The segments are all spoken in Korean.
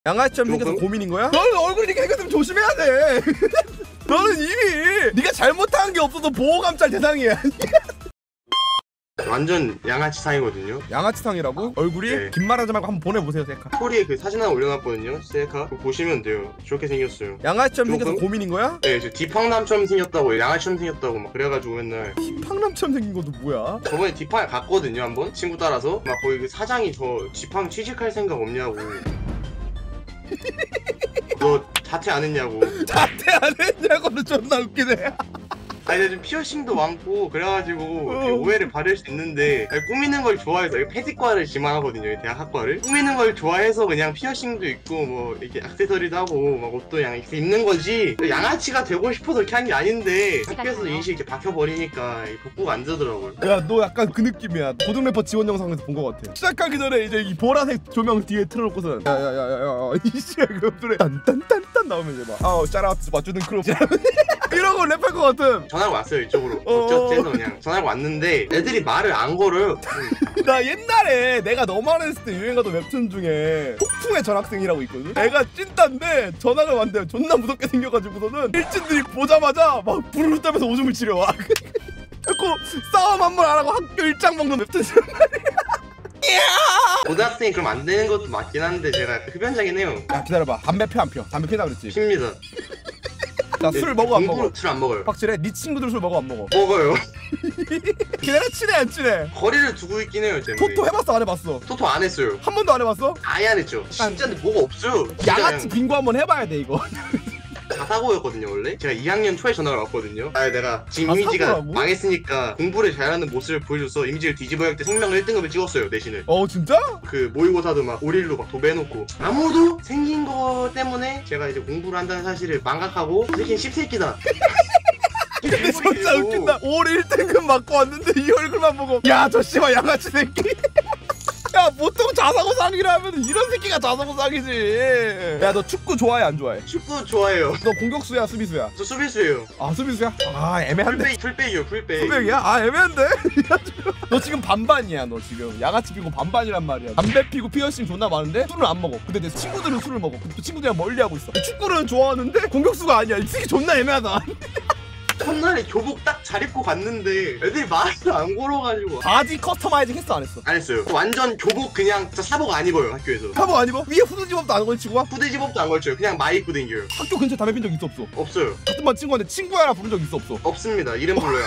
양아치처럼 생겨서 고민인 거야? 너는 얼굴이 이렇게 생겼으면 조심해야 돼. 너는 이미 네가 잘못한 게 없어서 보호감찰 대상이야. 완전 양아치상이거든요. 양아치상이라고? 얼굴이? 네. 긴 말하지 말고 한번 보내보세요, 셀카. 스토리에 그 사진 하나 올려놨거든요. 셀카 그거 보시면 돼요. 저렇게 생겼어요. 양아치처럼 생겨서 고민인 거야? 네, 저 디팡남처럼 생겼다고, 양아치처럼 생겼다고 막 그래가지고 맨날. 디팡남처럼 생긴 것도 뭐야? 저번에 디팡에 갔거든요, 한번 친구 따라서. 막 거기 그 사장이 저 디팡 취직할 생각 없냐고. 너 자퇴 안 했냐고. 자퇴 안 했냐고는 존나 웃기네. 아니 좀 피어싱도 많고 그래가지고 오해를 받을 수 있는데, 아니, 꾸미는 걸 좋아해서, 패디과를 지망하거든요, 대학학과를. 꾸미는 걸 좋아해서 그냥 피어싱도 있고 뭐 이렇게 액세서리도 하고 막 옷도 그냥 이렇게 입는 거지, 양아치가 되고 싶어서 이렇게 한 게 아닌데 학교에서 인식이 이렇게 박혀버리니까 복구가 안 되더라고요. 야, 너 약간 그 느낌이야. 고등 래퍼 지원 영상에서 본 것 같아. 시작하기 전에 이제 이 보라색 조명 뒤에 틀어놓고서 야야야야야 이씨 그 노래 딴딴딴딴 나오면 이제 막 샤라우트 맞추는 크롭 이러고 랩할 것 같음. 전화가 왔어요, 이쪽으로. 어쩌해서 그냥 전화가 왔는데 애들이 말을 안 걸어요. 나 옛날에 내가 너만 했을 때 유행하던 웹툰 중에 폭풍의 전학생이라고 있거든? 애가 찐따인데 전학을 왔는데 존나 무섭게 생겨가지고서는 일진들이 보자마자 막 부르르 떨면서 오줌을 지려와. 자꾸 싸움 한 번 안 하고 학교 일장 먹는 웹툰이란 말이야. 고등학생이 그럼 안 되는 것도 맞긴 한데 제가 흡연자긴 해요. 야 기다려봐. 담배 펴 안 펴? 담배 피나 그랬지? 핍니다. 나 술 먹어 안 먹어? 술 안 먹어요. 확실해? 네 친구들 술 먹어 안 먹어? 먹어요. 걔네랑 친해 안 친해? 거리를 두고 있긴 해요, 쟤는. 토토 해봤어 안 해봤어? 토토 안 했어요. 한 번도 안 해봤어? 아예 안 했죠. 진짜 근데 뭐가 없어요. 양아치 빙고 한번 해봐야 돼 이거. 자사고였거든요 원래. 제가 2학년 초에 전화가 왔거든요. 내가 지금 이미지가 자사고라고? 망했으니까 공부를 잘하는 모습을 보여줘서 이미지를 뒤집어야 할 때 성명을 1등급을 찍었어요, 내신을. 진짜? 그 모의고사도 막 5일로 막 도배해놓고, 아무도 생긴 거 때문에 제가 이제 공부를 한다는 사실을 망각하고 이 새끼는 씹새끼다. 근데 진짜 웃긴다. 올해 1등급 맞고 왔는데 이 얼굴만 보고 야 저 씨발 양아치 새끼. 야 보통 자사고상이라면 이런 새끼가 자사고상이지. 야 너 축구 좋아해 안 좋아해? 축구 좋아해요. 너 공격수야 수비수야? 저 수비수예요. 아 수비수야? 애매한데. 풀백이요, 풀백. 풀백이야? 애매한데? 너 지금 반반이야. 너 지금 양아치 피고 반반이란 말이야. 담배 피고 피어싱 존나 많은데 술을 안 먹어. 근데 내 친구들은 술을 먹어. 근데 또 친구들이랑 멀리하고 있어. 축구는 좋아하는데 공격수가 아니야. 이 새끼 존나 애매하다. 첫날에 교복 딱 잘 입고 갔는데 애들이 말을 안 걸어가지고. 바지 커스터마이징 했어 안 했어? 안 했어요. 완전 교복 그냥 진짜 사복 안 입어요, 학교에서. 사복 안 입어? 위에 후드 집업도 안 걸치고 와? 후드 집업도 안 걸쳐요. 그냥 막 입고 댕겨요. 학교 근처에 담배 핀 적 있어 없어? 없어요. 같은 반 친구한테 친구야라 부른 적 있어 없어? 없습니다. 이름 불러요.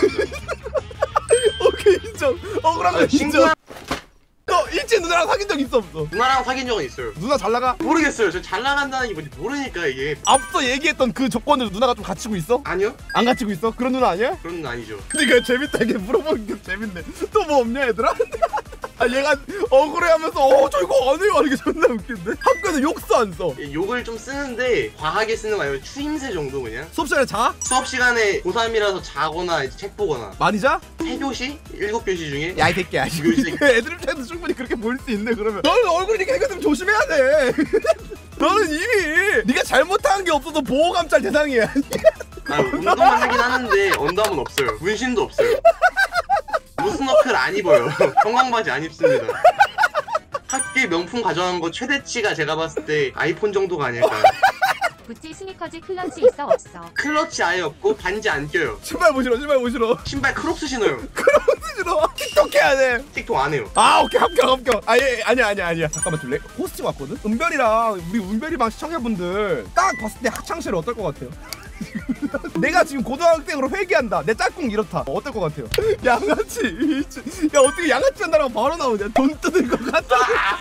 오케이 인정. 억울한 거 인정. 친구야. 너 일진 누나랑 사귄 적 있어 없어? 누나랑 사귄 적은 있어요. 누나 잘 나가? 모르겠어요. 저 잘 나간다는 게 뭔지 모르니까 이게. 앞서 얘기했던 그 조건들 누나가 좀 갖추고 있어? 아니요? 안 갖추고 있어? 그런 누나 아니야? 그런 건 아니죠. 그러니까 재밌다. 이게 물어보는 게 재밌네. 또 뭐 없냐 얘들아? 얘가 억울해하면서 저 이거 안 해요. 이게 존나 웃긴데? 학교에서 욕도 안 써. 욕을 좀 쓰는데 과하게 쓰는 거 아니면 추임새 정도 그냥. 수업 시간에 자? 수업 시간에 고3이라서 자거나 이제 책 보거나. 많이 자? 3교시? 7교시 중에. 야 이 새끼야. 애들 입장에서 충분히 그렇게 보일 수 있네. 그러면 너는 얼굴이 이렇게 생겼으면 조심해야 돼. 너는 이미 네가 잘못한 게 없어서 보호감찰 대상이야. 운동은 하긴 하는데 언담은 없어요. 문신도 없어요. 무스너클 안 입어요. 형광바지 안 입습니다. 학교에 명품 가져간 거 최대치가 제가 봤을 때 아이폰 정도가 아닐까. 구찌 스니커즈 클런치 있어 없어? 클러치 아예 없고 반지 안 껴요. 신발 보시러 신발 크록스 신어요. 크록스 신어. 틱톡 해야 돼. 틱톡 안 해요. 오케이 합격. 아니야. 잠깐만 좀 호스팅 왔거든? 은별이랑 우리 은별이방 시청자분들 딱 봤을 때 학창시절 어떨 것 같아요? 내가 지금 고등학생으로 회귀한다. 내 짝꿍 이렇다. 어떨 것 같아요? 양아치. 야 어떻게 양아치 한다라고 바로 나오냐? 돈 뜯을 것 같아.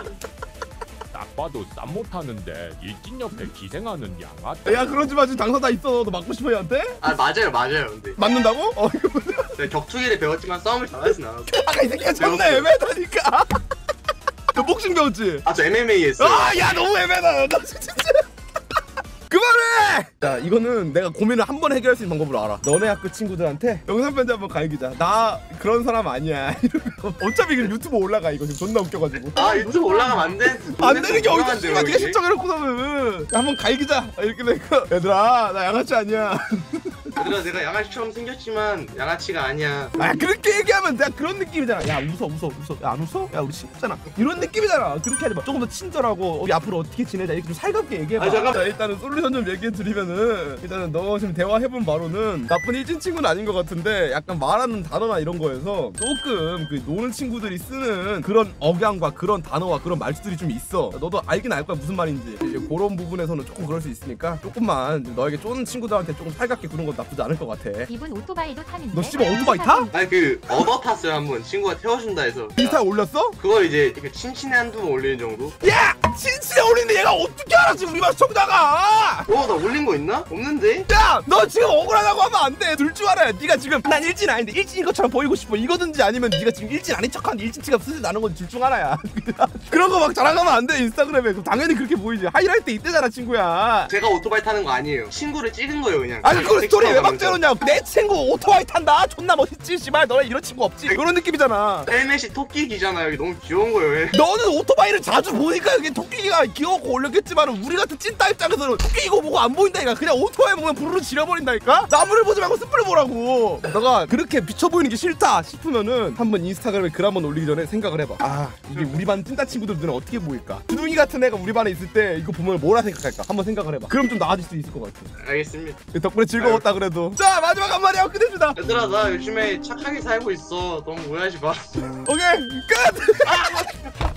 딱 봐도 쌈 못하는데 일진 옆에 기생하는 양아치. 야 그러지 마. 지금 당사자 있어. 너 맞고 싶어 얘한테? 맞아요. 근데 맞는다고? 이거 내가 격투기를 배웠지만 싸움을 잘하진 않았어. 이 새끼가 존나 애매하다니까. 너 복싱 배웠지? 저 MMA 했어요. 야 너무 애매하다. 나 진짜. 그만해! 자 이거는 내가 고민을 한 번 해결할 수 있는 방법을 알아. 너네 학교 친구들한테 영상 편지 한번 갈기자. 나 그런 사람 아니야. 어차피 유튜브 올라가. 이거 지금 존나 웃겨가지고. 유튜브 올라가면 안 돼? 안 되는 게 어디서 씨발 네가 신청해놓고서는 한번 갈기자. 이렇게 되니까 얘들아 나 양아치 아니야. 얘들아 내가 양아치처럼 생겼지만 양아치가 아니야. 아 그렇게 얘기하면 내가 그런 느낌이잖아. 야 웃어. 야 안 웃어? 야 우리 친구잖아. 이런 느낌이잖아. 그렇게 하지 마. 조금 더 친절하고 우리 앞으로 어떻게 지내자 이렇게 좀 살갑게 얘기해봐. 아, 잠깐만. 자, 일단은 솔루션 좀 얘기해드리면은 일단은 너 지금 대화해본 바로는 나쁜 일진 친구는 아닌 것 같은데 약간 말하는 단어나 이런 거에서 조금 그 노는 친구들이 쓰는 그런 억양과 그런 단어와 그런 말투들이 좀 있어. 너도 알긴 알 거야 무슨 말인지. 이제 그런 부분에서는 조금 그럴 수 있으니까 조금만 너에게 쪼는 친구들한테 조금 살갑게 구는 건 나쁘지 않을 것 같아. 이분 오토바이도 타는데. 너 씨발 오토바이 타? 아니 그 얻어 탔어요 한번 친구가 태워준다 해서. 인스타에 올렸어? 그걸 이제 친친에 한두 번 올리는 정도? 야! 진실에 올리는데 얘가 어떻게 알아 지금 우리 말 청자가! 나 올린 거 있나? 없는데? 야! 너 지금 억울하다고 하면 안 돼! 둘 줄 알아야 네가 지금 난 일진 아닌데 일진인 것처럼 보이고 싶어 이거든지 아니면 네가 지금 일진 아닌 척하는데 일진 티가 슬슬 나는 건지 둘 중 하나야. 그런 거 막 자랑하면 안 돼 인스타그램에. 그럼 당연히 그렇게 보이지. 하이라이트 이때잖아 친구야. 제가 오토바이 타는 거 아니에요. 친구를 찍은 거예요 그냥. 아니 그걸 스토리 왜 텍스트로 박제해놓냐. 내 친구 오토바이 탄다 존나 멋있지 씨발 너네 이런 친구 없지 그런 느낌이잖아. 헬멧이 토끼기잖아요. 이게 너무 귀여운 거예요. 너는 오토바이를 자주 보니까 이게 토끼가 귀여웠고 올렸겠지만 우리 같은 찐따 입장에서는 토끼고 뭐고 안 보인다니까. 그냥 오토바이 보면 부르르 지려버린다니까. 나무를 보지 말고 숲을 보라고. 너가 그렇게 비쳐 보이는 게 싫다 싶으면은 한번 인스타그램에 글 한번 올리기 전에 생각을 해봐. 아 이게 우리 반 찐따 친구들 눈에 어떻게 보일까. 주둥이 같은 애가 우리 반에 있을 때 이거 보면 뭐라 생각할까 한번 생각을 해봐. 그럼 좀 나아질 수 있을 것 같아. 알겠습니다. 덕분에 즐거웠다 그래도. 자 마지막 한마디 하고 끝냅시다. 얘들아 나 요즘에 착하게 살고 있어. 너무 오해하지 마. 오케이 끝.